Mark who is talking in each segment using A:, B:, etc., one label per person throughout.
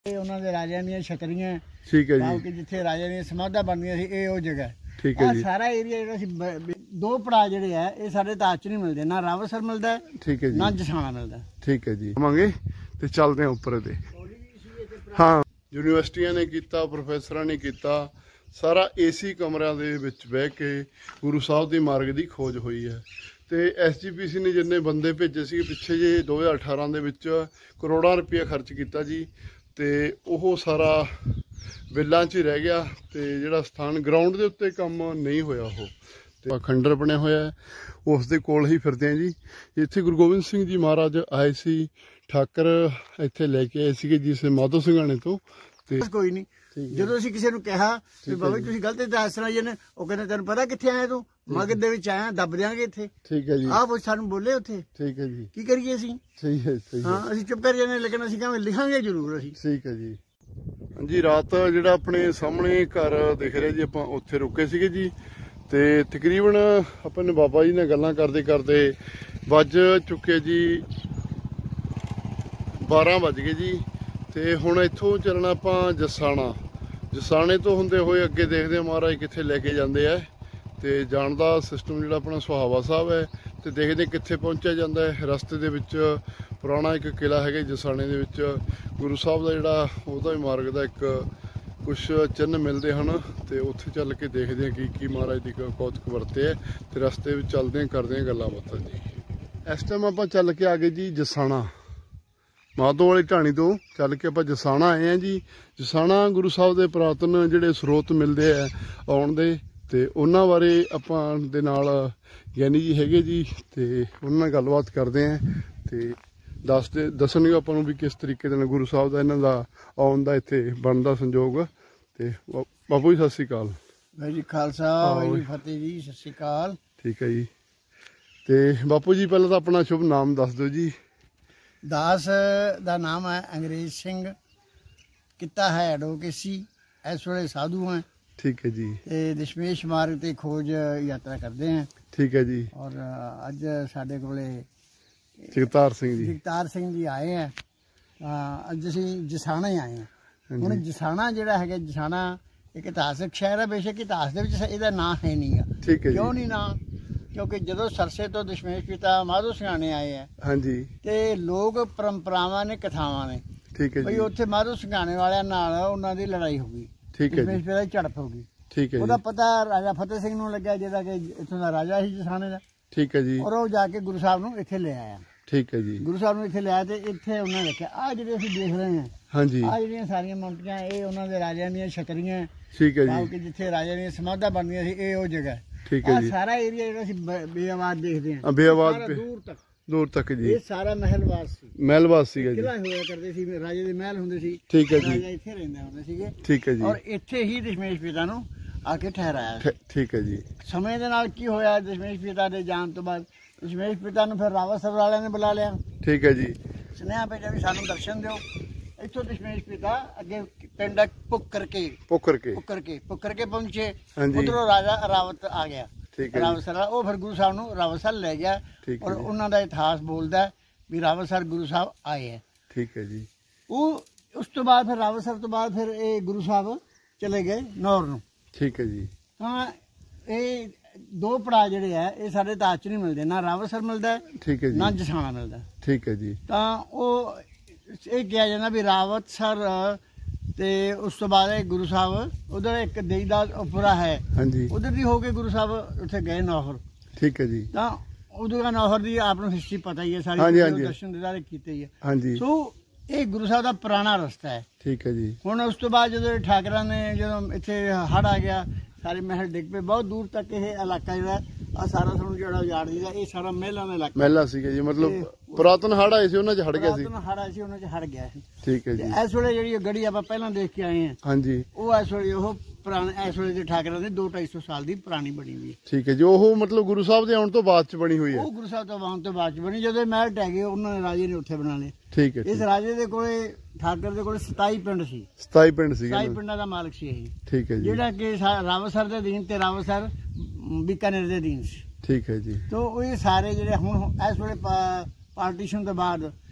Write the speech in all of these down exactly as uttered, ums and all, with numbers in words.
A: ਉਹਨਾਂ ਦੇ ਰਾਜਿਆਂ ਦੀਆਂ ਛਤਰੀਆਂ
B: ਠੀਕ ਹੈ
A: ਤਾਂ
B: ਜੀ
A: ਕਿ ਜਿੱਥੇ ਰਾਜਿਆਂ ਦੀਆਂ ਸਮਾਧਾਂ ਬਣਦੀਆਂ ਸੀ ਇਹ ਉਹ ਜਗ੍ਹਾ
B: ਠੀਕ ਹੈ
A: ਇਹ
B: ਜੀ
A: ਸਾਰਾ ਏਰੀਆ ਜਿਹੜਾ ਸੀ ਬ- ਦੋ ਪੜਾਅ ਜਿਹੜੇ ਆ ਇਹ ਸਾਡੇ ਤਾਜ ਚ ਨਹੀਂ ਮਿਲਦੇ ਨਾ ਰਾਵਸਰ ਮਿਲਦਾ
B: ਠੀਕ ਹੈ ਜੀ
A: ਨਾ ਜਸਾਣਾ ਮਿਲਦਾ
B: ਠੀਕ ਹੈ ਜੀ ਆਵਾਂਗੇ ਤੇ ਚੱਲਦੇ ਆ ਉੱਪਰ ਦੇ ਹਾਂ ਯੂਨੀਵਰਸਿਟੀਆਂ ਨੇ ਕੀਤਾ ਪ੍ਰੋਫੈਸਰਾਂ ਨੇ ਕੀਤਾ ਸਾਰਾ ਏਸੀ ਕਮਰਿਆਂ ਦੇ ਵਿੱਚ ਬਹਿ ਕੇ ਗੁਰੂ ਸਾਹਿਬ ਦੀ ਮਾਰਗ ਦੀ ਖੋਜ ਹੋਈ ਹੈ ਤੇ ਐਸਜੀਪੀਸੀ ਨੇ ਜਿੰਨੇ ਬੰਦੇ ਭੇਜੇ ਸੀ ਪਿੱਛੇ ਜੇ ਦੋ ਹਜ਼ਾਰ ਅਠਾਰਾਂ ਦੇ ਵਿੱਚ ਕਰੋੜਾਂ ਰੁਪਇਆ ਖਰਚ ਕੀਤਾ ਜੀ ਤੇ ਉਹ ਸਾਰਾ ਬਿੱਲਾਂ 'ਚ ਹੀ ਰਹਿ ਗਿਆ ਤੇ ਜਿਹੜਾ ਸਥਾਨ ਗਰਾਊਂਡ ਦੇ ਉੱਤੇ ਕੰਮ ਨਹੀਂ ਹੋਇਆ ਉਹ ਤੇ ਖੰਡਰ ਬਣਿਆ ਹੋਇਆ ਉਸ ਦੇ ਕੋਲ ਹੀ ਫਿਰਦੇ ਆ ਜੀ ਇੱਥੇ ਗੁਰੂ ਗੋਬਿੰਦ ਸਿੰਘ ਜੀ ਮਹਾਰਾਜ ਆਏ ਸੀ ਠਾਕਰ ਇੱਥੇ ਲੈ ਕੇ ਆਏ ਸੀਗੇ ਜਿਸ ਮਾਧੋ ਸਿੰਘਾਣੇ ਤੋਂ ਤੇ
A: ਕੋਈ ਨਹੀਂ ਜਦੋਂ ਅਸੀਂ ਕਿਸੇ ਨੂੰ ਕਿਹਾ ਵੀ ਬਾਬਾ ਜੀ ਤੁਸੀਂ ਗਲਤ ਇਤਿਹਾਸ ਸੁਣਾਈ ਨੇ ਉਹ ਕਹਿੰਦੇ ਤੈਨੂੰ ਪਤਾ ਕਿੱਥੇ ਆਇਆ ਤੂੰ ਮਗਧ ਦੇ ਵਿੱਚ ਆਇਆ ਦੱਬ ਦਿਆਂਗੇ ਇੱਥੇ
B: ਠੀਕ ਹੈ ਜੀ
A: ਆਹ ਉਹ ਸਾਨੂੰ ਬੋਲੇ ਉੱਥੇ
B: ਠੀਕ ਹੈ ਜੀ
A: ਕੀ ਕਰੀਏ ਅਸੀਂ
B: ਸਹੀ ਹੈ ਸਹੀ ਹੈ
A: ਹਾਂ ਅਸੀਂ ਚੁੱਪ ਕਰ ਜਾਂਦੇ ਲੇਕਿਨ ਅਸੀਂ ਕਹਿੰਦੇ ਲਿਖਾਂਗੇ ਜ਼ਰੂਰ ਅਸੀਂ
B: ਠੀਕ ਹੈ ਜੀ ਹਾਂਜੀ ਰਾਤ ਜਿਹੜਾ ਆਪਣੇ ਸਾਹਮਣੇ ਘਰ ਦਿਖ ਰਿਹਾ ਜੀ ਆਪਾਂ ਉੱਥੇ ਰੁਕੇ ਸੀਗੇ ਜੀ ਤੇ ਤਕਰੀਬਨ ਆਪਾਂ ਨੇ ਬਾਬਾ ਜੀ ਨਾਲ ਗੱਲਾਂ ਕਰਦੇ ਕਰਦੇ ਵੱਜ ਚੁੱਕੇ ਜੀ ਬਾਰਾਂ ਵੱਜ ਗਏ ਜੀ ਤੇ ਹੁਣ ਇੱਥੋਂ ਚੱਲਣਾ ਆਪਾਂ ਜਸਾਣਾ ਜਸਾਣੇ ਤੋਂ ਹੁੰਦੇ ਹੋਏ ਅੱਗੇ ਦੇਖਦੇ ਆ ਮਹਾਰਾਜ ਕਿੱਥੇ ਲੈ ਕੇ ਜਾਂਦੇ ਆ ਤੇ ਜਾਣ ਦਾ ਸਿਸਟਮ ਜਿਹੜਾ ਆਪਣਾ ਸੁਹਾਵਾ ਸਾਹਿਬ ਹੈ ਤੇ ਦੇਖਦੇ ਕਿੱਥੇ ਪਹੁੰਚਿਆ ਜਾਂਦਾ ਹੈ ਰਸਤੇ ਦੇ ਵਿੱਚ ਪੁਰਾਣਾ ਇੱਕ ਕਿਲਾ ਹੈਗਾ ਜਸਾਣੇ ਦੇ ਵਿੱਚ ਗੁਰੂ ਸਾਹਿਬ ਦਾ ਜਿਹੜਾ ਉਹਦਾ ਵੀ ਮਾਰਗ ਦਾ ਇੱਕ ਕੁਛ ਚਿੰਨ੍ਹ ਮਿਲਦੇ ਹਨ ਤੇ ਉੱਥੇ ਚੱਲ ਕੇ ਦੇਖਦੇ ਆ ਕੀ ਕੀ ਮਹਾਰਾਜ ਦੀ ਕੌਤਕ ਵਰਤੇ ਹੈ ਤੇ ਰਸਤੇ ਵਿੱਚ ਚੱਲਦੇ ਆ ਕਰਦੇ ਆ ਗੱਲਾਂ ਬਾਤਾਂ ਜੀ ਇਸ ਟਾਈਮ ਆਪਾਂ ਚੱਲ ਕੇ ਆ ਗਏ ਜੀ ਜਸਾਣਾ ਮਾਧੋ ਵਾਲੀ ਢਾਣੀ ਤੋਂ ਚੱਲ ਕੇ ਆਪਾਂ ਜਸਾਣਾ ਆਏ ਆ ਜੀ ਜਸਾਣਾ ਗੁਰੂ ਸਾਹਿਬ ਦੇ ਪੁਰਾਤਨ ਜਿਹੜੇ ਸਰੋਤ ਮਿਲਦੇ ਆ ਆਉਣ ਦੇ ਤੇ ਉਹਨਾਂ ਬਾਰੇ ਆਪਾਂ ਦੇ ਨਾਲ ਗਿਆਨੀ ਜੀ ਹੈਗੇ ਜੀ ਤੇ ਉਹਨਾਂ ਨਾਲ ਗੱਲਬਾਤ ਕਰਦੇ ਆ ਤੇ ਦੱਸਦੇ ਦੱਸਣਗੇ ਆਪਾਂ ਨੂੰ ਵੀ ਕਿਸ ਤਰੀਕੇ ਦੇ ਨਾਲ ਗੁਰੂ ਸਾਹਿਬ ਦਾ ਇਹਨਾਂ ਦਾ ਆਉਣ ਦਾ ਇੱਥੇ ਬਣਦਾ ਸੰਯੋਗ ਤੇ ਬਾਪੂ ਜੀ ਸਤਿ ਸ਼੍ਰੀ ਅਕਾਲ
A: ਵਾਹਿਗੁਰੂ ਜੀ ਖਾਲਸਾ ਵਾਹਿਗੁਰੂ ਜੀ ਫਤਿਹ ਜੀ ਸਤਿ ਸ਼੍ਰੀ ਅਕਾਲ ਠੀਕ
B: ਹੈ ਜੀ ਤੇ ਬਾਪੂ ਜੀ ਪਹਿਲਾਂ ਤਾਂ ਆਪਣਾ ਸ਼ੁਭ ਨਾਮ ਦੱਸ ਦਿਓ ਜੀ
A: ਦਾਸ ਦਾ ਨਾਮ ਹੈ ਅੰਗਰੇਜ਼ ਸਿੰਘ ਕੀਤਾ ਹੈ ਐਡਵੋਕੇਸੀ ਇਸ ਵੇਲੇ ਸਾਧੂ ਹਾਂ
B: ਠੀਕ ਹੈ ਜੀ
A: ਤੇ ਦਸ਼ਮੇਸ਼ ਮਾਰਗ ਤੇ ਖੋਜ ਯਾਤਰਾ ਕਰਦੇ ਹਾਂ ਠੀਕ
B: ਹੈ ਜੀ
A: ਔਰ ਅੱਜ ਸਾਡੇ ਕੋਲੇ
B: ਜਗਤਾਰ ਸਿੰਘ ਜੀ
A: ਜਗਤਾਰ ਸਿੰਘ ਜੀ ਆਏ ਆ ਅੱਜ ਅਸੀਂ ਜਸਾਣਾ ਹੀ ਆਏ ਹਾਂ ਹੁਣ ਜਸਾਣਾ ਜਿਹੜਾ ਹੈਗਾ ਜਸਾਣਾ ਇੱਕ ਇਤਿਹਾਸਕ ਸ਼ਹਿਰ ਹੈ ਬੇਸ਼ੱਕ ਇਤਿਹਾਸ ਦੇ ਵਿੱਚ ਇਹਦਾ ਨਾਂ ਹੈ ਨਹੀਂਗਾ
B: ਠੀਕ ਹੈ
A: ਕਿਉਂ ਨਹੀਂ ਨਾਂ ਕਿਉਂਕਿ ਜਦੋਂ ਸਰਸੇ ਤੋਂ ਦਸ਼ਮੇਸ਼ ਪਿਤਾ ਮਾਧੋ ਸਿੰਘਾਣੇ ਆਏ ਆ ਹਾਂਜੀ ਤੇ ਲੋਕ ਪਰੰਪਰਾਵਾਂ ਨੇ ਕਥਾਵਾਂ ਨੇ ਠੀਕ ਹੈ ਜੀ ਉੱਥੇ ਮਾਧੋ ਸਿੰਘਾਣੇ ਵਾਲਿਆਂ ਨਾਲ ਉਹਨਾਂ ਦੀ ਲੜਾਈ ਹੋ ਗਈ ਠੀਕ ਹੈ ਦਸ਼ਮੇਸ਼ ਪਿਤਾ ਦੀ ਝੜਪ ਹੋ ਗਈ ਠੀਕ ਹੈ ਉਹਦਾ ਪਤਾ ਰਾਜਾ ਫਤਿਹ ਸਿੰਘ ਨੂੰ ਲੱਗਿਆ ਜਿਹੜਾ ਕਿ ਇੱਥੋਂ ਦਾ ਰਾਜਾ ਸੀ ਜਸਾਣੇ ਦਾ ਠੀਕ ਹੈ ਜੀ ਔਰ ਉਹ ਜਾ ਕੇ ਗੁਰੂ ਸਾਹਿਬ ਨੂੰ ਇੱਥੇ ਲੈ ਆਇਆ ਠੀਕ ਹੈ ਜੀ ਗੁਰੂ ਸਾਹਿਬ ਨੂੰ ਇੱਥੇ ਲਿਆਇਆ ਤੇ ਇੱਥੇ ਉਹਨਾਂ ਨੇ ਰੱਖਿਆ ਆਹ ਜਿਹੜੇ ਅਸੀਂ ਦੇਖ ਰਹੇ ਹਾਂ ਹਾਂਜੀ ਆਹ ਜਿਹੜੀਆਂ ਸਾਰੀਆਂ ਮੂਰਤੀਆਂ ਇਹ ਉਹਨਾਂ ਦੇ ਰਾਜਿਆਂ ਦੀਆਂ ਛਤਰੀਆਂ ਠੀਕ ਹੈ ਜੀ ਕਿ ਜਿੱਥੇ ਰਾਜਿਆਂ ਦੀਆਂ ਸਮਾਧਾਂ ਬਣਦੀਆਂ ਸੀ ਇਹ ਉਹ ਜਗ੍ਹਾ ਠੀਕ ਹੈ ਜੀ ਸਾਰਾ ਏਰੀਆ ਜਿਹੜਾ ਅਸੀਂ ਬੇਆਬਾਦ ਦੇਖਦੇ ਹਾਂ ਬੇਆਬਾਦ ਦੂਰ ਤੱਕ ਦੂਰ ਤੱਕ ਜੀ ਇਹ ਸਾਰਾ ਮਹਿਲਵਾਸ ਸੀ ਮਹਿਲਵਾਸ ਸੀਗਾ ਜੀ ਕਿਲਾ ਹੋਇਆ ਕਰਦੇ ਸੀ ਰਾਜੇ ਦੇ ਮਹਿਲ ਹੁੰਦੇ ਸੀ ਠੀਕ ਹੈ ਜੀ ਰਾਜਾ ਇੱਥੇ ਰਹਿੰਦੇ ਹੁੰਦੇ ਸੀਗੇ ਠੀਕ ਹੈ ਜੀ ਔਰ ਇੱਥੇ ਹੀ ਦਸ਼ਮੇਸ਼ ਪਿਤਾ ਨੂੰ ਆ ਕੇ ਠਹਿਰਾਇਆ ਠੀਕ ਹੈ ਜੀ ਸਮੇਂ ਦੇ ਨਾਲ ਕੀ ਹੋਇਆ ਦਸ਼ਮੇਸ਼ ਪਿਤਾ ਦੇ ਜਾਣ ਤੋਂ ਬਾਅਦ ਦਸ਼ਮੇਸ਼ ਪਿਤਾ ਨੂੰ ਫਿਰ ਰਾਵਸਰ ਵਾਲਿਆਂ ਨੇ ਬੁਲਾ ਲਿਆ ਠੀਕ ਹੈ ਜੀ ਸੁਨੇਹਾ ਭੇਜਿਆ ਵੀ ਸਾਨੂੰ ਦਰਸ਼ਨ ਦਿਓ ਇੱਥੋਂ ਦਸ਼ਮੇਸ਼ ਪਿਤਾ ਅੱਗੇ ਪਿੰਡ ਪੁੱਕਰ ਕੇ ਪੁੱਕਰ ਕੇ ਪੁੱਕਰ ਕੇ ਪੁੱਕਰ ਕੇ ਪਹੁੰਚੇ ਉਧਰੋਂ ਰਾਜਾ ਰਾਵਤ ਆ ਗਿਆ ਰਾਵਸਰ ਉਹ ਫਿਰ ਗੁਰੂ ਸਾਹਿਬ ਨੂੰ ਰਾਵਸਰ ਲੈ ਗਿਆ ਔਰ ਉਹਨਾਂ ਦਾ ਇਤਿਹਾਸ ਬੋਲਦਾ ਵੀ ਰਾਵਸਰ ਗੁਰੂ ਸਾਹਿਬ ਆਏ ਹੈ ਠੀਕ ਹੈ ਜੀ ਉਹ ਉਸ ਤੋਂ ਬਾਅਦ ਫਿਰ ਰਾਵਸਰ ਤੋਂ ਬਾਅਦ ਫਿਰ ਇਹ ਗੁਰੂ ਸਾਹਿਬ ਚਲੇ ਗਏ ਨੌਰ ਨੂੰ ਠੀਕ ਹੈ ਜੀ ਤਾਂ ਇਹ ਦੋ ਪੜਾਅ ਜਿਹੜੇ ਆ ਇਹ ਸਾਡੇ ਤਾਜ ਚ ਨਹੀਂ ਮਿਲਦੇ ਨਾ ਰਾਵਸਰ ਮਿਲਦਾ ਠੀਕ ਹੈ ਜੀ ਨਾ ਜਸਾਣਾ ਮਿਲਦਾ ਠੀਕ ਹੈ ਜੀ ਤਾਂ ਉਹ ਇਹ ਕਿਹਾ ਜਾਂਦਾ ਵੀ ਰਾਵਤਸਰ ਤੇ ਉਸ ਤੋਂ ਬਾਅਦ ਇਹ ਗੁਰੂ ਸਾਹਿਬ ਉਧਰ ਇੱਕ ਦੇਈਦਾਸਪੁਰਾ ਹੈ ਹਾਂਜੀ ਉਧਰ ਵੀ ਹੋ ਕੇ ਗੁਰੂ ਸਾਹਿਬ ਉੱਥੇ ਗਏ ਨੌਹਰ ਠੀਕ ਹੈ ਜੀ ਤਾਂ ਉਦੋਂ ਨੌਹਰ ਦੀ ਆਪ ਨੂੰ ਹਿਸਟਰੀ ਪਤਾ ਹੀ ਹੈ ਸਾਰੀ ਦਰਸ਼ਨ ਦਿਦਾਰੇ ਕੀਤੇ ਹੀ ਹੈ ਹਾਂਜੀ ਸੋ ਇਹ ਗੁਰੂ ਸਾਹਿਬ ਦਾ ਪੁਰਾਣਾ ਰਸਤਾ ਹੈ ਠੀਕ ਹੈ ਜੀ ਹੁਣ ਉਸ ਤੋਂ ਬਾਅਦ ਜਦੋਂ ਠਾਕਰਾਂ ਨੇ ਜਦੋਂ ਇੱਥੇ ਹੜ੍ਹ ਆ ਗਿਆ ਸਾਰੇ ਮਹਿਲ ਡਿੱਗ ਪਏ ਬਹੁਤ ਦੂਰ ਤੱਕ ਇਹ ਇਲਾਕਾ ਜਿਹੜਾ ਆ ਸਾਰਾ ਤੁਹਾਨੂੰ ਜਿਹੜਾ ਉਜਾੜ ਦਿੱਤਾ ਇਹ ਸਾਰਾ ਮਹਿਲਾਂ ਦਾ ਇਲਾਕਾ ਮਹਿਲਾ ਸੀਗਾ ਜੀ ਮਤਲਬ ਪੁਰਾਤਨ ਹੜ੍ਹ ਆਏ ਸੀ ਉਹਨਾਂ 'ਚ ਹੜ ਗਿਆ ਸੀ ਪੁਰਾਤਨ ਹੜ੍ਹ ਆਏ ਸੀ ਉਹਨਾਂ 'ਚ ਹੜ ਗਿਆ ਸੀ ਠੀਕ ਹੈ ਜੀ ਇਸ ਵੇਲੇ ਜਿਹੜੀ ਗੜੀ ਆਪਾਂ ਪਹਿਲਾਂ ਦੇਖ ਕੇ ਆਏ ਹਾਂ ਹਾਂਜੀ ਉਹ ਇਸ ਵੇਲੇ ਉਹ ਪੁਰਾਣੇ ਇਸ ਵੇਲੇ ਦੇ ਠਾਕਰਾਂ ਦੇ ਦੋ ਢਾਈ ਸੌ ਸਾਲ ਦੀ ਪੁਰਾਣੀ ਬਣੀ ਹੋਈ ਠੀਕ ਹੈ ਜੀ ਉਹ ਮਤਲਬ ਗੁਰੂ ਸਾਹਿਬ ਦੇ ਆਉਣ ਤੋਂ ਬਾਅਦ 'ਚ ਬਣੀ ਹੋਈ ਹੈ ਉਹ ਗੁਰੂ ਸਾਹਿਬ ਤੋਂ ਆਉਣ ਤੋਂ ਬਾਅਦ 'ਚ ਬਣੀ ਜਦੋਂ ਮਹਿਲ ਢਹਿ ਗਏ ਉਹਨਾਂ ਨੇ ਰਾਜੇ ਨੇ ਉੱਥੇ ਬਣਾ ਲਏ ਠੀਕ ਹੈ ਇਸ ਰਾਜੇ ਦੇ ਕੋਲੇ ਠਾਕਰ ਦੇ ਕੋਲ ਸਤਾਈ ਪਿੰਡ ਸੀ ਸਤਾਈ ਪਿੰਡ ਸੀ ਸਤਾਈ ਪਿੰਡਾਂ ਦਾ ਮਾਲਕ ਸੀ ਇਹ ਠੀਕ ਹੈ ਜੀ ਜਿਹੜਾ ਕਿ ਰਾਵਸਰ ਦੇ ਅਧੀਨ ਤੇ ਰਾਵਸਰ ਬੀਕਾਨੇਰ ਦੇ ਅਧੀਨ ਸੀ ਠੀਕ ਹੈ ਜੀ ਤੋਂ ਇਹ ਸਾਰੇ ਜਿਹੜੇ ਹੁਣ ਇਸ ਵੇਲੇ ਪਾਰਟੀਸ਼ਨ ਤੋਂ ਬਾਅਦ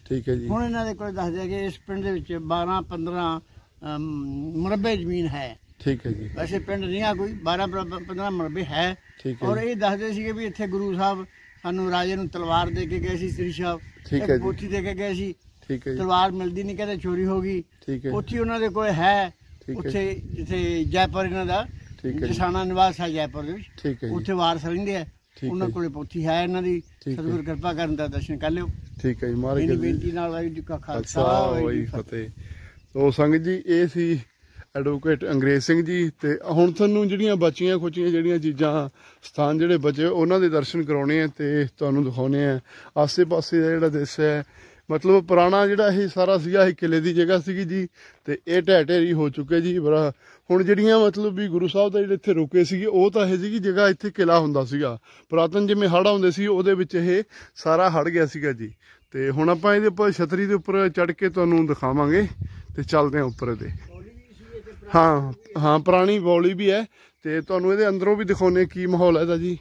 B: ਠੀਕ ਹੈ ਜੀ।
A: ਹੁਣ ਇਹਨਾਂ ਦੇ ਕੋਲ ਦੱਸਦੇ ਕਿ ਇਸ ਪਿੰਡ ਦੇ ਵਿੱਚ ਬਾਰਾਂ ਪੰਦਰਾਂ ਮੁਰੱਬੇ ਜ਼ਮੀਨ ਹੈ।
B: ਠੀਕ ਹੈ ਜੀ।
A: ਵੈਸੇ ਪਿੰਡ ਨਹੀਂ ਆ ਕੋਈ, ਬਾਰਾਂ ਪੰਦਰਾਂ ਮੁਰੱਬੇ ਹੈ।
B: ਠੀਕ ਹੈ।
A: ਔਰ ਇਹ ਦੱਸਦੇ ਸੀਗੇ ਵੀ ਇੱਥੇ ਗੁਰੂ ਸਾਹਿਬ ਸਾਨੂੰ ਰਾਜੇ ਨੂੰ ਤਲਵਾਰ ਦੇ ਕੇ ਗਏ ਸੀ, ਸ੍ਰੀ ਸਾਹਿਬ।
B: ਠੀਕ ਹੈ ਜੀ।
A: ਪੋਥੀ ਦੇ ਕੇ ਗਏ ਸੀ।
B: ਠੀਕ ਹੈ ਜੀ।
A: ਤਲਵਾਰ ਮਿਲਦੀ ਨਹੀਂ, ਕਹਿੰਦੇ ਚੋਰੀ ਹੋ ਗਈ।
B: ਠੀਕ ਹੈ।
A: ਪੋਥੀ ਉਹਨਾਂ ਦੇ ਕੋਲ ਹੈ
B: ਠੀਕ ਹੈ।
A: ਉੱਥੇ ਜਿੱਥੇ ਜੈਪੁਰ ਇਹਨਾਂ ਦਾ
B: ਠੀਕ ਹੈ।
A: ਜਸਾਣਾ ਨਿਵਾਸ ਹੈ ਜੈਪੁਰ ਦੇ ਵਿੱਚ।
B: ਠੀਕ ਹੈ।
A: ਉੱਥੇ ਵਾਰਸ ਰਹਿੰਦੇ ਆ, ਉਹਨਾਂ ਕੋਲੇ ਪੋਥੀ ਹੈ ਇਹਨਾਂ ਦੀ। ਸਤਿਗੁਰ ਕਿਰਪਾ ਕਰਨ ਦਾ ਦਰਸ਼ਨ ਕਰ ਲਿਓ।
B: ਠੀਕ ਹੈ ਜੀ। ਮਹਾਰਾਜ
A: ਦੀ ਬੇਨਤੀ ਨਾਲ ਵਾਹਿਗੁਰੂ ਜੀ ਕਾ ਖਾਲਸਾ
B: ਵਾਹਿਗੁਰੂ ਜੀ ਫਤਿਹ। ਤੋ ਸੰਗਤ ਜੀ, ਇਹ ਸੀ ਐਡਵੋਕੇਟ ਅੰਗਰੇਜ਼ ਸਿੰਘ ਜੀ। ਤੇ ਹੁਣ ਤੁਹਾਨੂੰ ਜਿਹੜੀਆਂ ਬਚੀਆਂ ਖੁਚੀਆਂ ਜਿਹੜੀਆਂ ਚੀਜ਼ਾਂ ਸਥਾਨ ਜਿਹੜੇ ਬਚੇ ਉਹਨਾਂ ਦੇ ਦਰਸ਼ਨ ਕਰਾਉਣੇ ਆ ਤੇ ਤੁਹਾਨੂੰ ਦਿਖਾਉਣੇ ਆ। ਆਸੇ ਪਾਸੇ ਦਾ ਜਿਹੜਾ ਦ੍ਰਿਸ਼ ਹੈ, ਮਤਲਬ ਪੁਰਾਣਾ ਜਿਹੜਾ ਇਹ ਸਾਰਾ ਸੀਗਾ, ਇਹ ਕਿਲੇ ਦੀ ਜਗ੍ਹਾ ਸੀਗੀ ਜੀ। ਤੇ ਇਹ ਢਹਿ ਢੇਰੀ ਹੋ ਚੁੱਕਿਆ ਜੀ ਬੜਾ। ਹੁਣ ਜਿਹੜੀਆਂ ਮਤਲਬ ਵੀ ਗੁਰੂ ਸਾਹਿਬ ਦਾ ਜਿਹੜੇ ਇੱਥੇ ਰੁਕੇ ਸੀਗੇ, ਉਹ ਤਾਂ ਇਹ ਸੀਗੀ ਜਗ੍ਹਾ, ਇੱਥੇ ਕਿਲਾ ਹੁੰਦਾ ਸੀਗਾ ਪੁਰਾਤਨ। ਜਿਵੇਂ ਹੜ੍ਹ ਆਉਂਦੇ ਸੀ ਉਹਦੇ ਵਿੱਚ ਇਹ ਸਾਰਾ ਹੜ੍ਹ ਗਿਆ ਸੀਗਾ ਜੀ। ਤੇ ਹੁਣ ਆਪਾਂ ਇਹਦੇ ਉੱਪਰ ਛਤਰੀ ਦੇ ਉੱਪਰ ਚੜ੍ਹ ਕੇ ਤੁਹਾਨੂੰ ਦਿਖਾਵਾਂਗੇ ਤੇ ਚੱਲਦੇ ਹਾਂ ਉੱਪਰ ਇਹਦੇ। ਹਾਂ ਹਾਂ, ਪੁਰਾਣੀ ਬੌਲੀ ਵੀ ਹੈ ਤੇ ਤੁਹਾਨੂੰ ਇਹਦੇ ਅੰਦਰੋਂ ਵੀ ਦਿਖਾਉਂਦੇ ਕੀ ਮਾਹੌਲ ਹੈ ਇਹਦਾ ਜੀ।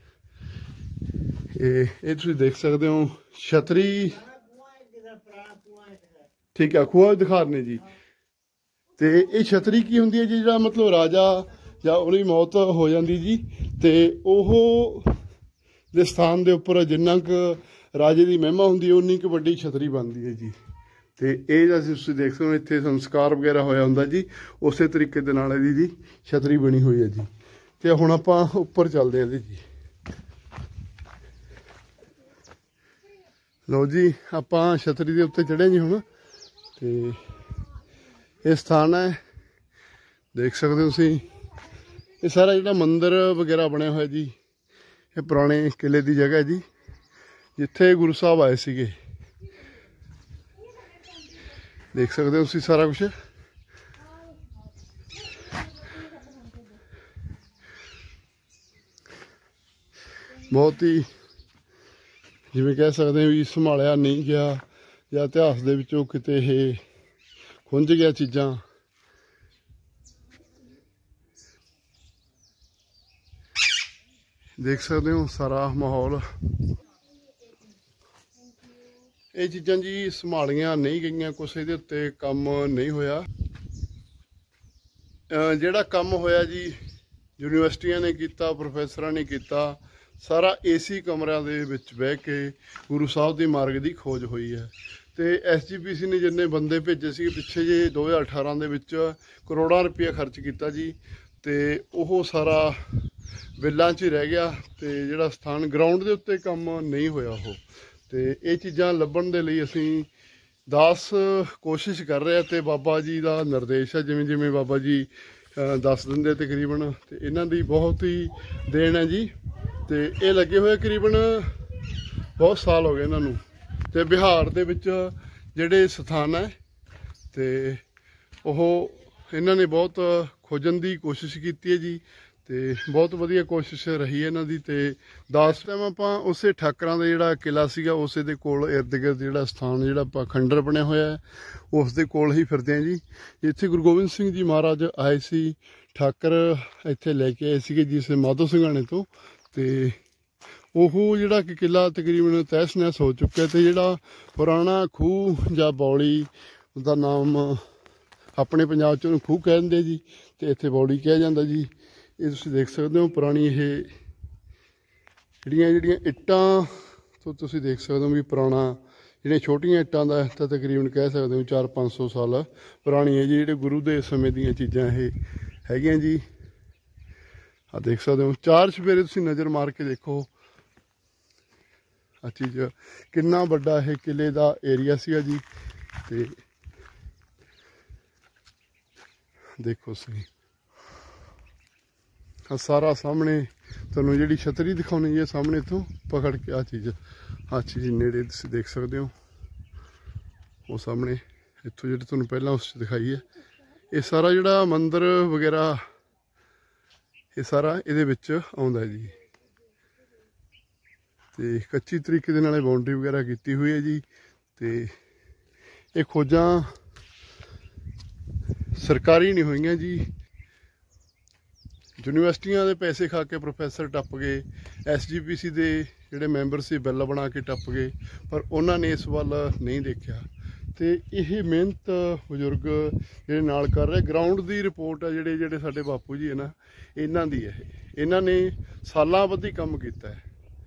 B: ਇਹ ਇਹ ਤੁਸੀਂ ਦੇਖ ਸਕਦੇ ਹੋ ਛਤਰੀ। ਠੀਕ ਹੈ, ਖੂਹਾ ਦਿਖਾਣੇ ਜੀ। ਤੇ ਇਹ ਛਤਰੀ ਕੀ ਹੁੰਦੀ ਹੈ ਜੀ? ਜਿਹੜਾ ਮਤਲਬ ਰਾਜਾ ਜਾਂ ਉਹਦੀ ਮੌਤ ਹੋ ਜਾਂਦੀ ਜੀ, ਤੇ ਉਹ ਦੇ ਸਥਾਨ ਦੇ ਉੱਪਰ ਜਿੰਨਾ ਕੁ ਰਾਜੇ ਦੀ ਮਹਿਮਾ ਹੁੰਦੀ ਹੈ ਉਨੀ ਕੁ ਵੱਡੀ ਛਤਰੀ ਬਣਦੀ ਹੈ ਜੀ। ਤੇ ਇਹ ਅਸੀਂ ਤੁਸੀਂ ਦੇਖ ਸਕਦੇ ਹੋ ਇੱਥੇ ਸੰਸਕਾਰ ਵਗੈਰਾ ਹੋਇਆ ਹੁੰਦਾ ਜੀ, ਉਸੇ ਤਰੀਕੇ ਦੇ ਨਾਲ ਇਹਦੀ ਜੀ ਛਤਰੀ ਬਣੀ ਹੋਈ ਹੈ ਜੀ। ਤੇ ਹੁਣ ਆਪਾਂ ਉੱਪਰ ਚੱਲਦੇ ਹਾਂ ਇਹਦੇ ਜੀ। ਲਓ ਜੀ, ਆਪਾਂ ਛਤਰੀ ਦੇ ਉੱਤੇ ਚੜ੍ਹੇ ਜੀ ਹੁਣ। ਤੇ ਇਹ ਸਥਾਨ ਹੈ, ਦੇਖ ਸਕਦੇ ਹੋ ਤੁਸੀਂ। ਇਹ ਸਾਰਾ ਜਿਹੜਾ ਮੰਦਿਰ ਵਗੈਰਾ ਬਣਿਆ ਹੋਇਆ ਜੀ, ਇਹ ਪੁਰਾਣੇ ਕਿਲੇ ਦੀ ਜਗ੍ਹਾ ਜੀ, ਜਿੱਥੇ ਗੁਰੂ ਸਾਹਿਬ ਆਏ ਸੀਗੇ। ਦੇਖ ਸਕਦੇ ਹੋ ਤੁਸੀਂ ਸਾਰਾ ਕੁਛ। ਬਹੁਤ ਹੀ ਜਿਵੇਂ ਕਹਿ ਸਕਦੇ ਵੀ ਸੰਭਾਲਿਆ ਨਹੀਂ ਗਿਆ, ਜਾਂ ਇਤਿਹਾਸ ਦੇ ਵਿੱਚੋਂ ਕਿਤੇ ਇਹ ਖੁੰਝ ਗਿਆ ਚੀਜ਼ਾਂ। ਦੇਖ ਸਕਦੇ ਹੋ ਸਾਰਾ ਮਾਹੌਲ। ਇਹ ਚੀਜ਼ਾਂ ਜੀ ਸੰਭਾਲੀਆਂ ਨਹੀਂ ਗਈਆਂ, ਕੁਛ ਇਹਦੇ ਉੱਤੇ ਕੰਮ ਨਹੀਂ ਹੋਇਆ। ਜਿਹੜਾ ਕੰਮ ਹੋਇਆ ਜੀ ਯੂਨੀਵਰਸਿਟੀਆਂ ਨੇ ਕੀਤਾ, ਪ੍ਰੋਫੈਸਰਾਂ ਨੇ ਕੀਤਾ। ਸਾਰਾ ਏਸੀ ਕਮਰਿਆਂ ਦੇ ਵਿੱਚ ਬਹਿ ਕੇ ਗੁਰੂ ਸਾਹਿਬ ਦੀ ਮਾਰਗ ਦੀ ਖੋਜ ਹੋਈ ਹੈ। ਤੇ ਐਸ ਜੀ ਪੀ ਸੀ ਨੇ ਜਿੰਨੇ ਬੰਦੇ ਭੇਜੇ ਸੀ ਪਿੱਛੇ ਜੇ ਦੋ ਹਜ਼ਾਰ ਅਠਾਰਾਂ ਦੇ ਵਿੱਚ ਕਰੋੜਾਂ ਰੁਪਇਆ ਖਰਚ ਕੀਤਾ ਜੀ, ਤੇ ਉਹ ਸਾਰਾ ਬਿੱਲਾਂ 'ਚ ਹੀ ਰਹਿ ਗਿਆ। ਤੇ ਜਿਹੜਾ ਸਥਾਨ ਗਰਾਊਂਡ ਦੇ ਉੱਤੇ ਕੰਮ ਨਹੀਂ ਹੋਇਆ ਉਹ। ਤੇ ਇਹ ਚੀਜ਼ਾਂ ਲੱਭਣ ਦੇ ਲਈ ਅਸੀਂ ਦਾਸ ਕੋਸ਼ਿਸ਼ ਕਰ ਰਹੇ ਹਾਂ, ਤੇ ਬਾਬਾ ਜੀ ਦਾ ਨਿਰਦੇਸ਼ ਹੈ ਜਿਵੇਂ ਜਿਵੇਂ ਬਾਬਾ ਜੀ ਦੱਸ ਦਿੰਦੇ ਤਕਰੀਬਨ। ਤੇ ਇਹਨਾਂ ਦੀ ਬਹੁਤ ਹੀ ਦੇਣ ਹੈ ਜੀ। ਤੇ ਇਹ ਲੱਗੇ ਹੋਏ ਤਕਰੀਬਨ ਬਹੁਤ ਸਾਲ ਹੋ ਗਏ ਇਹਨਾਂ ਨੂੰ। ਤੇ ਬਿਹਾਰ ਦੇ ਵਿੱਚ ਜਿਹੜੇ ਸਥਾਨ ਹੈ, ਤੇ ਉਹ ਇਹਨਾਂ ਨੇ ਬਹੁਤ ਖੋਜਣ ਦੀ ਕੋਸ਼ਿਸ਼ ਕੀਤੀ ਹੈ ਜੀ। ਤੇ ਬਹੁਤ ਵਧੀਆ ਕੋਸ਼ਿਸ਼ ਰਹੀ ਹੈ ਇਹਨਾਂ ਦੀ। ਤੇ ਦਾਸ ਟਾਈਮ ਆਪਾਂ ਉਸੇ ਠਾਕਰਾਂ ਦਾ ਜਿਹੜਾ ਕਿਲਾ ਸੀਗਾ, ਉਸੇ ਦੇ ਕੋਲ ਇਰਦ ਗਿਰਦ ਜਿਹੜਾ ਸਥਾਨ ਜਿਹੜਾ ਆਪਾਂ ਖੰਡਰ ਬਣਿਆ ਹੋਇਆ ਹੈ, ਉਸ ਦੇ ਕੋਲ ਹੀ ਫਿਰਦੇ ਹਾਂ ਜੀ। ਇੱਥੇ ਗੁਰੂ ਗੋਬਿੰਦ ਸਿੰਘ ਜੀ ਮਹਾਰਾਜ ਆਏ ਸੀ, ਠਾਕਰ ਇੱਥੇ ਲੈ ਕੇ ਆਏ ਸੀਗੇ ਜੀ ਇਸੇ ਮਾਧੋ ਸਿੰਘਾਣੇ ਤੋਂ। ਤੇ ਉਹ ਜਿਹੜਾ ਕਿ ਕਿਲਾ ਤਕਰੀਬਨ ਤਹਿਸ ਨਹਿਸ ਹੋ ਚੁੱਕਿਆ। ਤੇ ਜਿਹੜਾ ਪੁਰਾਣਾ ਖੂਹ ਜਾਂ ਬੌਲੀ ਦਾ ਨਾਮ ਆਪਣੇ ਪੰਜਾਬ 'ਚ ਉਹਨੂੰ ਖੂਹ ਕਹਿ ਦਿੰਦੇ ਜੀ, ਤੇ ਇੱਥੇ ਬੌਲੀ ਕਿਹਾ ਜਾਂਦਾ ਜੀ। ਇਹ ਤੁਸੀਂ ਦੇਖ ਸਕਦੇ ਹੋ ਪੁਰਾਣੀ ਇਹ ਜਿਹੜੀਆਂ ਜਿਹੜੀਆਂ ਇੱਟਾਂ ਤੋਂ ਤੁਸੀਂ ਦੇਖ ਸਕਦੇ ਹੋ ਵੀ ਪੁਰਾਣਾ ਜਿਹੜੀਆਂ ਛੋਟੀਆਂ ਇੱਟਾਂ ਦਾ ਤਾਂ ਤਕਰੀਬਨ ਕਹਿ ਸਕਦੇ ਹੋ ਚਾਰ ਪੰਜ ਸੌ ਸਾਲ ਪੁਰਾਣੀ ਹੈ ਜੀ। ਜਿਹੜੇ ਗੁਰੂ ਦੇ ਸਮੇਂ ਦੀਆਂ ਚੀਜ਼ਾਂ ਇਹ ਹੈਗੀਆਂ ਜੀ। ਆ ਦੇਖ ਸਕਦੇ ਹੋ ਚਾਰ ਚੁਫੇਰੇ ਤੁਸੀਂ ਨਜ਼ਰ ਮਾਰ ਕੇ ਦੇਖੋ। ਆ ਚੀਜ਼ ਕਿੰਨਾ ਵੱਡਾ ਇਹ ਕਿਲੇ ਦਾ ਏਰੀਆ ਸੀਗਾ ਜੀ। ਤੇ ਦੇਖੋ ਸਹੀ ਆ ਸਾਰਾ ਸਾਹਮਣੇ ਤੁਹਾਨੂੰ ਜਿਹੜੀ ਛਤਰੀ ਦਿਖਾਉਣੀ ਹੈ ਸਾਹਮਣੇ ਤੋਂ ਪਕੜ ਕੇ ਆ ਚੀਜ਼ ਆ ਚੀਜ਼ ਨੇੜੇ ਤੁਸੀਂ ਦੇਖ ਸਕਦੇ ਹੋ। ਉਹ ਸਾਹਮਣੇ ਇੱਥੋਂ ਜਿਹੜੀ ਤੁਹਾਨੂੰ ਪਹਿਲਾਂ ਉਸ 'ਚ ਦਿਖਾਈ ਹੈ, ਇਹ ਸਾਰਾ ਜਿਹੜਾ ਮੰਦਿਰ ਵਗੈਰਾ ਇਹ ਸਾਰਾ ਇਹਦੇ ਵਿੱਚ ਆਉਂਦਾ ਜੀ। ਤੇ ਕੱਚੀ ਤਰੀਕੇ ਦੇ ਨਾਲ ਬਾਉਂਡਰੀ ਵਗੈਰਾ ਕੀਤੀ ਹੋਈ ਹੈ ਜੀ। ਤੇ ਇਹ ਖੋਜਾਂ ਸਰਕਾਰੀ ਨਹੀਂ ਹੋਈਆਂ ਜੀ, ਯੂਨੀਵਰਸਿਟੀਆਂ ਦੇ ਪੈਸੇ ਖਾ ਕੇ ਪ੍ਰੋਫੈਸਰ ਟੱਪ ਗਏ, ਐਸ ਜੀ ਪੀ ਸੀ ਦੇ ਜਿਹੜੇ ਮੈਂਬਰ ਸੀ ਬਿੱਲ ਬਣਾ ਕੇ ਟੱਪ ਗਏ, ਪਰ ਉਹਨਾਂ ਨੇ ਇਸ ਵੱਲ ਨਹੀਂ ਦੇਖਿਆ। ਤੇ ਇਹ ਮਿਹਨਤ ਬਜ਼ੁਰਗ ਜਿਹੜੇ ਨਾਲ ਕਰ ਰਹੇ, ਗਰਾਊਂਡ ਦੀ ਰਿਪੋਰਟ ਆ ਜਿਹੜੇ ਜਿਹੜੇ ਸਾਡੇ ਬਾਪੂ ਜੀ ਹੈ ਨਾ, ਇਹਨਾਂ ਦੀ ਇਹ ਇਹਨਾਂ ਨੇ ਸਾਲਾਂ ਬੱਧੀ ਕੰਮ ਕੀਤਾ ਹੈ।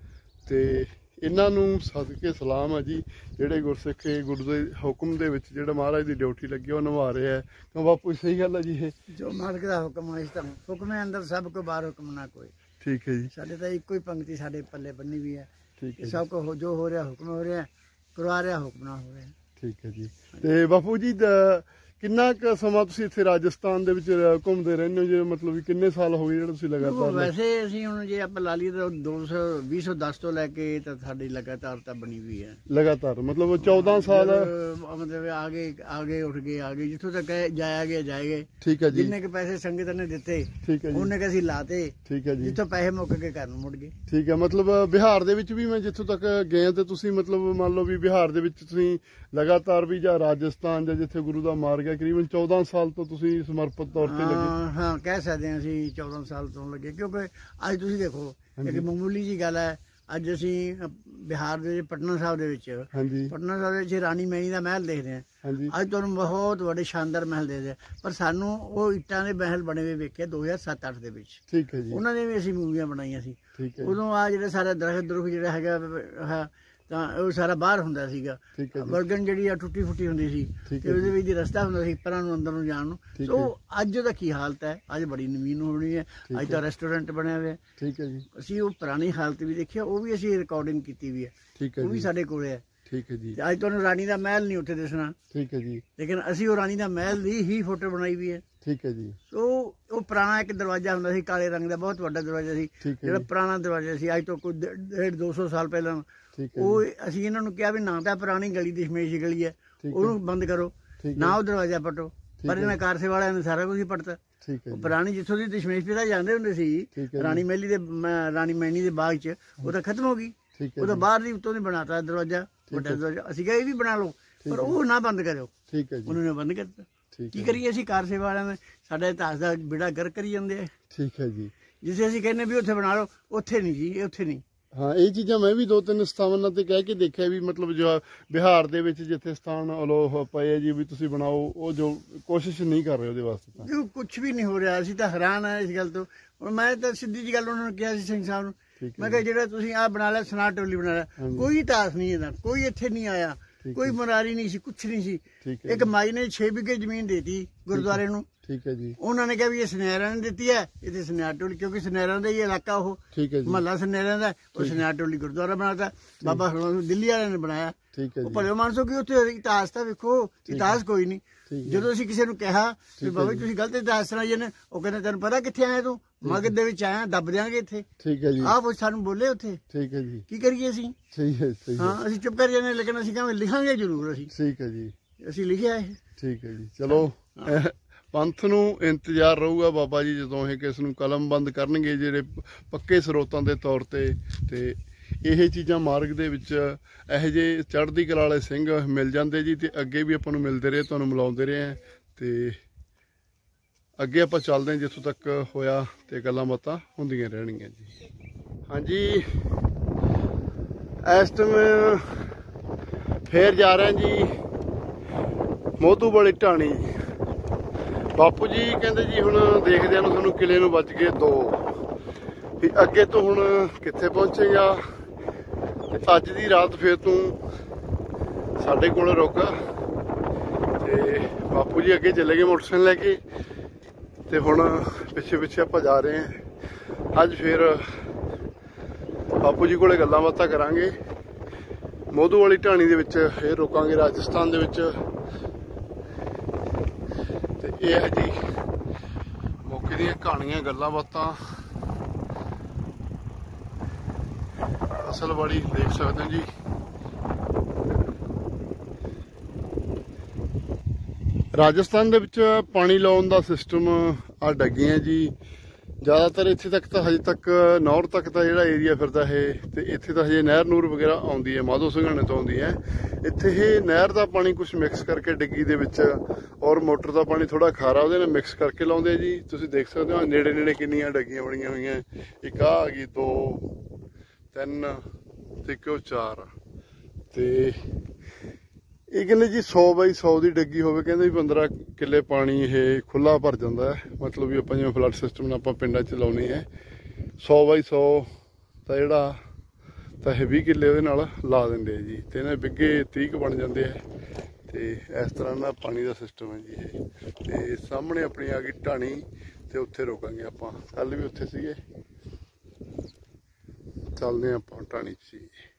B: ਤੇ ਇਹਨਾਂ ਨੂੰ ਸਦਕੇ ਸਲਾਮ ਆ ਜੀ, ਜਿਹੜੇ ਗੁਰਸਿੱਖ ਗੁਰੂ ਦੇ ਹੁਕਮ ਦੇ ਵਿੱਚ ਜਿਹੜਾ ਮਹਾਰਾਜ ਦੀ ਡਿਊਟੀ ਲੱਗੀ ਉਹ ਨਿਭਾ ਰਿਹਾ ਹੈ। ਕਿਉਂ ਬਾਪੂ ਸਹੀ ਗੱਲ ਹੈ ਜੀ? ਇਹ
A: ਜੋ ਮਾਲਕ ਦਾ ਹੁਕਮ ਹੈ, ਹੁਕਮ ਹੈ ਅੰਦਰ ਸਭ ਕੋ ਬਾਹਰ ਹੁਕਮ ਨਾ ਕੋਈ।
B: ਠੀਕ ਹੈ ਜੀ।
A: ਸਾਡੇ ਤਾਂ ਇੱਕੋ ਹੀ ਪੰਕਤੀ ਸਾਡੇ ਪੱਲੇ ਬੰਨੀ ਵੀ ਹੈ।
B: ਠੀਕ ਹੈ।
A: ਸਭ ਕੋ ਜੋ ਹੋ ਰਿਹਾ ਹੁਕਮ ਹੋ ਰਿਹਾ, ਕਰਵਾ ਰਿਹਾ ਹੁਕਮ ਨਾ ਹੋ ਰਿਹਾ।
B: ਠੀਕ ਹੈ ਜੀ। ਤੇ ਬਾਪੂ ਜੀ ਕਿੰਨਾ ਕੁ ਸਮਾਂ ਤੁਸੀਂ ਇੱਥੇ ਰਾਜਸਥਾਨ ਦੇ ਵਿੱਚ ਘੁੰਮਦੇ ਰਹਿੰਦੇ ਹੋ? ਜੇ ਮਤਲਬ ਕਿੰਨੇ ਸਾਲ ਹੋ ਗਏ ਜਿਹੜੇ ਤੁਸੀਂ ਲਗਾਤਾਰ?
A: ਵੈਸੇ ਅਸੀਂ ਹੁਣ ਜੇ ਆਪਾਂ ਲਾ ਲਈਏ ਤਾਂ ਦੋ ਸੌ ਵੀਹ ਸੌ ਦਸ ਤੋਂ ਲੈ ਕੇ ਤਾਂ ਸਾਡੀ ਲਗਾਤਾਰਤਾ ਬਣੀ ਹੋਈ ਹੈ।
B: ਲਗਾਤਾਰ ਮਤਲਬ ਚੌਦਾਂ ਸਾਲ
A: ਮਤਲਬ ਆਗੇ ਆਗੇ ਉੱਠ ਗਏ ਆਗੇ ਜਿੱਥੋਂ ਤੱਕ ਜਾਇਆ ਗਿਆ ਜਾਏਗੇ।
B: ਠੀਕ ਹੈ ਜੀ।
A: ਜਿੰਨੇ ਕੇ ਪੈਸੇ ਸੰਗਤ ਨੇ ਦਿੱਤੇ,
B: ਠੀਕ ਹੈ ਜੀ,
A: ਉਹਨੇ ਕਿ ਅਸੀਂ ਲਾਤੇ।
B: ਠੀਕ ਹੈ ਜੀ।
A: ਜਿੱਥੋਂ ਪੈਸੇ ਮੁੱਕ ਕੇ ਘਰ ਨੂੰ ਮੁੜ ਗਏ।
B: ਠੀਕ ਹੈ। ਮਤਲਬ ਬਿਹਾਰ ਦੇ ਵਿੱਚ ਵੀ ਮੈਂ ਜਿੱਥੋਂ ਤੱਕ ਗਏ ਤੇ ਤੁਸੀਂ ਮਤਲਬ ਮੰਨ ਲਓ ਵੀ ਬਿਹਾਰ ਦੇ ਵਿੱਚ ਤੁਸੀਂ ਲਗਾਤਾਰ ਵੀ ਜਾਂ ਰਾਜਸਥਾਨ ਜਾਂ ਜਿੱਥੇ ਗੁਰੂ ਦਾ ਮਾਰ ਗਿਆ ਕਰੀਬਨ ਚੌਦਾਂ ਸਾਲ ਤੋਂ ਤੁਸੀਂ ਸਮਰਪਿਤ ਤੌਰ ਤੇ ਲੱਗੇ?
A: ਹਾਂ ਕਹਿ ਸਕਦੇ ਹਾਂ ਅਸੀਂ ਚੌਦਾਂ ਸਾਲ ਤੋਂ ਲੱਗੇ, ਕਿਉਂਕਿ ਅੱਜ ਤੁਸੀਂ ਦੇਖੋ ਇੱਕ ਮਾਮੂਲੀ ਜੀ ਗੱਲ ਹੈ। ਅੱਜ ਅਸੀਂ ਬਿਹਾਰ ਦੇ ਪਟਨਾ ਸਾਹਿਬ ਦੇ ਵਿੱਚ
B: ਹਾਂਜੀ
A: ਪਟਨਾ ਸਾਹਿਬ ਦੇ ਵਿੱਚ ਰਾਣੀ ਮੈਣੀ ਦਾ ਮਹਿਲ ਦੇਖਦੇ ਹਾਂ।
B: ਹਾਂਜੀ।
A: ਅੱਜ ਤੁਹਾਨੂੰ ਬਹੁਤ ਵੱਡੇ ਸ਼ਾਨਦਾਰ ਮਹਿਲ ਦੇਖਦੇ ਆ, ਪਰ ਸਾਨੂੰ ਉਹ ਇੱਟਾਂ ਦੇ ਮਹਿਲ ਬਣੇ ਹੋਏ ਵੇਖੇ ਦੋ ਹਜ਼ਾਰ ਸੱਤ ਅੱਠ ਦੇ ਵਿੱਚ।
B: ਠੀਕ ਹੈ ਜੀ।
A: ਉਹਨਾਂ ਦੇ ਵੀ ਅਸੀਂ ਮੂਵੀਆਂ ਬਣਾਈਆਂ ਸੀ।
B: ਠੀਕ ਹੈ।
A: ਉਦੋਂ ਆ ਜਿਹੜੇ ਸਾਰੇ ਦਰਖਤ ਦਰੁਖ ਜਿਹੜਾ ਹੈਗਾ ਤਾਂ ਉਹ ਸਾਰਾ ਬਾਹਰ ਹੁੰਦਾ ਸੀਗਾ। ਬਰਗਨ ਜਿਹੜੀ ਆ ਟੁੱਟੀ ਫੁੱਟੀ ਹੁੰਦੀ ਸੀ ਤੇ ਉਹਦੇ ਵਿੱਚ ਰਸਤਾ ਹੁੰਦਾ ਸੀ ਪਰਾਂ ਨੂੰ ਅੰਦਰ ਨੂੰ ਜਾਣ ਨੂੰ। ਸੋ ਅੱਜ ਦਾ ਕੀ ਹਾਲਤ ਹੈ? ਅੱਜ ਬੜੀ ਨਵੀਨ ਹੋਣੀ ਹੈ। ਅੱਜ ਤਾਂ ਰੈਸਟੋਰੈਂਟ ਬਣਿਆ ਹੋਇਆ।
B: ਠੀਕ ਹੈ ਜੀ।
A: ਅਸੀਂ ਉਹ ਪੁਰਾਣੀ ਹਾਲਤ ਵੀ ਦੇਖਿਆ, ਉਹ ਵੀ ਅਸੀਂ ਰਿਕਾਰਡਿੰਗ ਕੀਤੀ ਵੀ ਹੈ।
B: ਠੀਕ ਹੈ।
A: ਉਹ ਵੀ ਸਾਡੇ ਕੋਲੇ ਹੈ।
B: ਠੀਕ ਹੈ ਜੀ।
A: ਅੱਜ ਤੁਹਾਨੂੰ ਰਾਣੀ ਦਾ ਮਹਿਲ ਨਹੀਂ ਉੱਥੇ ਦਿਸਣਾ।
B: ਠੀਕ ਹੈ ਜੀ।
A: ਲੇਕਿਨ ਅਸੀਂ ਉਹ ਰਾਣੀ ਦਾ ਮਹਿਲ ਦੀ ਹੀ ਫੋਟੋ ਬਣਾਈ ਵੀ ਹੈ।
B: ਠੀਕ ਹੈ ਜੀ।
A: ਸੋ ਉਹ ਪੁਰਾਣਾ ਇੱਕ ਦਰਵਾਜ਼ਾ ਹੁੰਦਾ ਸੀ ਕਾਲੇ ਰੰਗ ਦਾ, ਬਹੁਤ ਵੱਡਾ ਦਰਵਾਜ਼ਾ ਸੀ, ਜਿਹੜਾ ਪੁਰਾਣਾ ਦਰਵਾਜ਼ਾ ਸੀ ਅੱਜ ਤੋਂ ਕੋਈ ਡੇਢ ਦੋ ਸੌ ਸਾਲ ਪਹਿਲਾਂ। ਉਹ ਅਸੀਂ ਇਹਨਾਂ ਨੂੰ ਕਿਹਾ ਵੀ ਨਾ ਤਾਂ ਪੁਰਾਣੀ ਗਲੀ ਦਸ਼ਮੇਸ਼ ਗਲੀ ਹੈ, ਉਹਨੂੰ ਬੰਦ ਕਰੋ, ਨਾ ਉਹ ਦਰਵਾਜ਼ਾ ਪਟੋ, ਪਰ ਇਹਨਾਂ ਕਾਰਸੇ ਵਾਲਿਆਂ ਨੇ ਸਾਰਾ ਕੁਝ ਹੀ ਪਟਤਾ। ਪੁਰਾਣੀ ਜਿੱਥੋਂ ਦੀ ਦਸ਼ਮੇਸ਼ ਪਿਤਾ ਜਾਂਦੇ ਹੁੰਦੇ ਸੀ ਰਾਣੀ ਮਹਿਲੀ ਦੇ ਰਾਣੀ ਮੈਣੀ ਦੇ ਬਾਗ 'ਚ, ਉਹ ਤਾਂ ਖਤਮ ਹੋ ਗਈ। ਉਹ ਤਾਂ ਬਾਹਰ ਦੀ ਉੱਤੋਂ ਦੀ ਬਣਾਤਾ ਦਰਵਾਜ਼ਾ, ਵੱਡਾ ਦਰਵਾਜ਼ਾ। ਅਸੀਂ ਕਿਹਾ ਇਹ ਵੀ ਬਣਾ ਲਓ, ਪਰ ਉਹ ਨਾ ਬੰਦ ਕਰਿਓ। ਉਹਨਾਂ ਨੇ ਬੰਦ ਕਰ ਦਿੱਤਾ। ਕੀ ਕਰੀਏ ਅਸੀਂ? ਕਾਰਸੇ ਵਾਲਿਆਂ ਨੇ ਸਾਡਾ ਇਤਿਹਾਸ ਦਾ ਬੇੜਾ ਗਰਕ ਕਰੀ ਜਾਂਦੇ ਆ।
B: ਠੀਕ ਹੈ ਜੀ।
A: ਜਿੱਥੇ ਅਸੀਂ ਕਹਿੰਦੇ ਵੀ ਉੱਥੇ ਬਣਾ ਲਓ, ਉੱਥੇ ਨਹੀਂ ਜੀ, ਉੱਥੇ ਨਹੀਂ।
B: ਹਾਂ, ਇਹ ਚੀਜ਼ਾਂ ਮੈਂ ਵੀ ਦੋ ਤਿੰਨ ਸਥਾਨਾਂ ਤੇ ਕਹਿ ਕੇ ਦੇਖਿਆ ਵੀ ਮਤਲਬ ਜੋ ਬਿਹਾਰ ਦੇ ਵਿੱਚ ਜਿੱਥੇ ਸਥਾਨ ਅਲੋਹ ਪਏ ਜੀ ਵੀ ਤੁਸੀਂ ਬਣਾਓ, ਉਹ ਜੋ ਕੋਸ਼ਿਸ਼ ਨਹੀਂ ਕਰ ਰਹੇ ਉਹਦੇ ਵਾਸਤੇ ਤਾਂ
A: ਕੁਛ ਵੀ ਨਹੀਂ ਹੋ ਰਿਹਾ। ਅਸੀਂ ਤਾਂ ਹੈਰਾਨ ਆ ਇਸ ਗੱਲ ਤੋਂ। ਹੁਣ ਮੈਂ ਤਾਂ ਸਿੱਧੀ ਜੀ ਗੱਲ ਉਹਨਾਂ ਨੂੰ ਕਿਹਾ ਸੀ ਸਿੰਘ ਸਾਹਿਬ ਨੂੰ, ਮੈਂ ਕਿਹਾ ਜਿਹੜਾ ਤੁਸੀਂ ਆਹ ਬਣਾ ਲਿਆ ਸਨਾਰ ਟੋਲੀ ਬਣਾ ਲਿਆ, ਕੋਈ ਇਤਿਹਾਸ ਨਹੀਂ ਇਹਦਾ, ਕੋਈ ਇੱਥੇ ਨਹੀਂ ਆਇਆ, ਕੋਈ ਮੁਰਾਰੀ ਨਹੀਂ ਸੀ, ਕੁਛ ਨਹੀਂ ਸੀ। ਇੱਕ ਮਾਈ ਨੇ ਛੇ ਵਿਗੇ ਜ਼ਮੀਨ ਦੇਤੀ ਗੁਰਦੁਆਰੇ ਨੂੰ। ਠੀਕ ਹੈ ਜੀ। ਉਹਨਾਂ ਨੇ ਕਿਹਾ ਵੀ ਇਹ ਸੁਨਿਆਰਾਂ ਨੇ ਦਿੱਤੀ ਹੈ, ਇਹਦੇ ਸੁਨਿਆਰ ਟੋਲੀ, ਕਿਉਂਕਿ ਸੁਨਿਆਰਾਂ ਦਾ ਹੀ ਇਲਾਕਾ ਉਹ ਮਹੱਲਾ ਸੁਨਿਆਰਾਂ ਦਾ, ਉਹ ਸੁਨਿਆਰ ਟੋਲੀ ਗੁਰਦੁਆਰਾ ਬਣਾਤਾ। ਬਾਬਾ ਦਿੱਲੀ ਵਾਲਿਆਂ ਨੇ ਬਣਾਇਆ। ਉਹ ਭਲੇ ਮਾਨਸੋ ਕਿ ਉੱਥੇ ਇਤਿਹਾਸ ਤਾਂ ਵੇਖੋ, ਇਤਿਹਾਸ ਕੋਈ ਨਹੀਂ। ਜਦੋਂ ਅਸੀਂ ਕਿਸੇ ਨੂੰ ਕਿਹਾ ਵੀ ਬਾਬਾ ਜੀ ਤੁਸੀਂ ਗਲਤ ਇਤਿਹਾਸ ਸੁਣਾਈ ਨੇ, ਉਹ ਕਹਿੰਦੇ ਤੈਨੂੰ ਪਤਾ ਕਿੱਥੇ ਆਇਆ ਤੂੰ? ਮਗਧ ਦੇ ਵਿੱਚ ਆਇਆ, ਦੱਬ ਦਿਆਂਗੇ ਇੱਥੇ। ਠੀਕ ਹੈ ਜੀ। ਆਹ ਸਾਨੂੰ ਬੋਲੇ ਉੱਥੇ। ਠੀਕ ਹੈ ਜੀ। ਕੀ ਕਰੀਏ ਅਸੀਂ? ਸਹੀ ਹੈ, ਸਹੀ ਹੈ। ਹਾਂ, ਅਸੀਂ ਚੁੱਪ ਕਰ ਜਾਂਦੇ, ਲੇਕਿਨ ਅਸੀਂ ਕਹਿੰਦੇ ਲਿਖਾਂਗੇ ਜ਼ਰੂਰ ਅਸੀਂ। ਠੀਕ ਹੈ ਜੀ। ਅਸੀਂ ਲਿਖਿਆ ਇਹ। ਠੀਕ ਹੈ ਜੀ। ਚਲੋ ਪੰਥ ਨੂੰ ਇੰਤਜ਼ਾਰ ਰਹੂਗਾ ਬਾਬਾ ਜੀ ਜਦੋਂ ਇਹ ਕਿਸ ਨੂੰ ਕਲਮਬੰਦ ਕਰਨਗੇ ਜਿਹੜੇ ਪੱਕੇ ਸਰੋਤਾਂ ਦੇ ਤੌਰ ਤੇ। ਤੇ ਇਹ ਚੀਜ਼ਾਂ ਮਾਰਗ ਦੇ ਵਿੱਚ ਇਹੋ ਜਿਹੇ ਚੜ੍ਹਦੀ ਕਲਾ ਵਾਲੇ ਸਿੰਘ ਮਿਲ ਜਾਂਦੇ ਜੀ, ਤੇ ਅੱਗੇ ਵੀ ਆਪਾਂ ਨੂੰ ਮਿਲਦੇ ਰਹੇ, ਤੁਹਾਨੂੰ ਮਿਲਾਉਂਦੇ ਰਹੇ ਆ। ਤੇ ਅੱਗੇ ਆਪਾਂ ਚੱਲਦੇ ਹਾਂ ਜਿੱਥੋਂ ਤੱਕ ਹੋਇਆ, ਤੇ ਗੱਲਾਂ ਬਾਤਾਂ ਹੁੰਦੀਆਂ ਰਹਿਣਗੀਆਂ ਜੀ। ਹਾਂਜੀ, ਇਸ ਟਾਈਮ ਫੇਰ ਜਾ ਰਹੇ ਜੀ ਮੋਧੂ ਵਾਲੀ ਢਾਣੀ। ਬਾਪੂ ਜੀ ਕਹਿੰਦੇ ਜੀ ਹੁਣ ਦੇਖਦੇ ਨੂੰ ਤੁਹਾਨੂੰ ਕਿਲੇ ਨੂੰ ਵੱਜ ਗਏ ਦੋ, ਵੀ ਅੱਗੇ ਤੋਂ ਹੁਣ ਕਿੱਥੇ ਪਹੁੰਚੇਗਾ। ਤੇ ਅੱਜ ਦੀ ਰਾਤ ਫੇਰ ਤੂੰ ਸਾਡੇ ਕੋਲ ਰੁਕ। ਤੇ ਬਾਪੂ ਜੀ ਅੱਗੇ ਚਲੇ ਗਏ ਮੋਟਰਸਾਈਕਲ ਲੈ ਕੇ, ਤੇ ਹੁਣ ਪਿੱਛੇ ਪਿੱਛੇ ਆਪਾਂ ਜਾ ਰਹੇ ਹਾਂ। ਅੱਜ ਫੇਰ ਬਾਪੂ ਜੀ ਕੋਲੇ ਗੱਲਾਂ ਬਾਤਾਂ ਕਰਾਂਗੇ। ਮੋਧੂ ਵਾਲੀ ਢਾਣੀ ਦੇ ਵਿੱਚ ਫੇਰ ਰੁਕਾਂਗੇ ਰਾਜਸਥਾਨ ਦੇ ਵਿੱਚ। ਤੇ ਇਹ ਹੈ ਜੀ ਮੌਕੇ ਦੀਆਂ ਕਹਾਣੀਆਂ, ਗੱਲਾਂ ਬਾਤਾਂ। ਫਸਲਬਾੜੀ ਦੇਖ ਸਕਦੇ ਹੋ ਜੀ। ਰਾਜਸਥਾਨ ਦੇ ਵਿੱਚ ਪਾਣੀ ਲਾਉਣ ਦਾ ਸਿਸਟਮ ਆ ਡੱਗੀਆਂ ਜੀ। ਜ਼ਿਆਦਾਤਰ ਇੱਥੇ ਤੱਕ ਤਾਂ ਹਜੇ ਤੱਕ ਨੌਰ ਤੱਕ ਦਾ ਜਿਹੜਾ ਏਰੀਆ ਫਿਰਦਾ ਹੈ, ਤੇ ਇੱਥੇ ਤਾਂ ਹਜੇ ਨਹਿਰ ਨੂਰ ਵਗੈਰਾ ਆਉਂਦੀ ਹੈ, ਮਾਧੋ ਸਿੰਘਾਣੇ ਤੋਂ ਆਉਂਦੀ ਹੈ। ਇੱਥੇ ਇਹ ਨਹਿਰ ਦਾ ਪਾਣੀ ਕੁਛ ਮਿਕਸ ਕਰਕੇ ਡਿੱਗੀ ਦੇ ਵਿੱਚ, ਔਰ ਮੋਟਰ ਦਾ ਪਾਣੀ ਥੋੜਾ ਖਾਰਾ, ਉਹਦੇ ਨਾਲ ਮਿਕਸ ਕਰਕੇ ਲਾਉਂਦੇ ਆ ਜੀ। ਤੁਸੀਂ ਦੇਖ ਸਕਦੇ ਹੋ ਨੇੜੇ ਨੇੜੇ ਕਿੰਨੀਆਂ ਡੱਗੀਆਂ ਬਣੀਆਂ ਹੋਈਆਂ। ਇੱਕ ਆ ਆ ਗਈ, ਦੋ, ਤਿੰਨ,
B: ਤੇ ਕਿਉਂ ਚਾਰ ਆ। ਤੇ ਇਹ ਕਹਿੰਦੇ ਜੀ ਸੌ ਬਾਈ ਸੌ ਦੀ ਡੱਗੀ ਹੋਵੇ, ਕਹਿੰਦੇ ਵੀ ਪੰਦਰਾਂ ਕਿੱਲੇ ਪਾਣੀ ਇਹ ਖੁੱਲਾ ਭਰ ਜਾਂਦਾ ਹੈ। ਮਤਲਬ ਵੀ ਆਪਾਂ ਜਿਵੇਂ ਫਲੱਡ ਸਿਸਟਮ ਨਾਲ ਆਪਾਂ ਪਿੰਡਾਂ 'ਚ ਲਾਉਣੀ ਹੈ, ਸੌ ਬਾਈ ਸੌ ਤਾਂ ਜਿਹੜਾ ਤਾਂ ਇਹ ਵੀਹ ਕਿੱਲੇ ਉਹਦੇ ਨਾਲ ਲਾ ਦਿੰਦੇ ਆ ਜੀ। ਤੇ ਇਹਨਾਂ ਬਿੱਗੇ ਤੀਹ ਕੁ ਬਣ ਜਾਂਦੇ ਆ। ਤੇ ਇਸ ਤਰ੍ਹਾਂ ਦਾ ਪਾਣੀ ਦਾ ਸਿਸਟਮ ਹੈ ਜੀ ਇਹ। ਤੇ ਸਾਹਮਣੇ ਆਪਣੀ ਆ ਗਈ ਢਾਣੀ, ਤੇ ਉੱਥੇ ਰੋਕਾਂਗੇ ਆਪਾਂ। ਕੱਲ ਵੀ ਉੱਥੇ ਸੀਗੇ, ਚੱਲਦੇ ਹਾਂ ਆਪਾਂ ਢਾਣੀ 'ਚ ਜੀ।